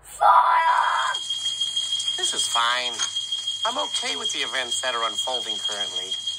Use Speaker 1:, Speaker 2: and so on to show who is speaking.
Speaker 1: Fire!
Speaker 2: This is fine. I'm okay with the events that are unfolding currently.